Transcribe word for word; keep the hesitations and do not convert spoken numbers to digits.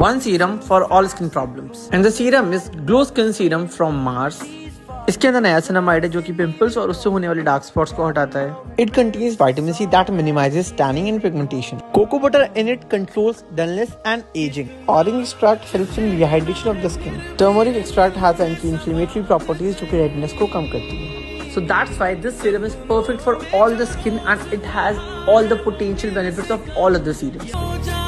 one serum for all skin problems. And the serum is Glow Skin Serum from Mars. इसके अंदर niacinamide है जो कि pimples और उससे होने वाले dark spots को हटाता है. It contains vitamin C that minimizes tanning and pigmentation. Cocoa butter in it controls dullness and aging. Orange extract helps in rehydration of the skin. Turmeric extract has anti-inflammatory properties जो कि redness को कम करती है. So that's why this serum is perfect for all the skin and it has all the potential benefits of all other serums.